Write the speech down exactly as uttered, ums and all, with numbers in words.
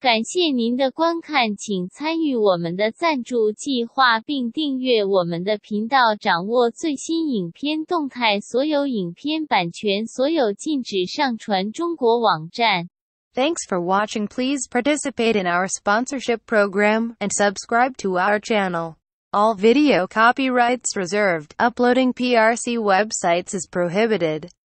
感谢您的观看，请参与我们的赞助计划并订阅我们的频道，掌握最新影片动态。所有影片版权所有，禁止上传中国网站。 Thanks for watching. Please participate in our sponsorship program and subscribe to our channel. All video copyrights reserved. Uploading P R C websites is prohibited.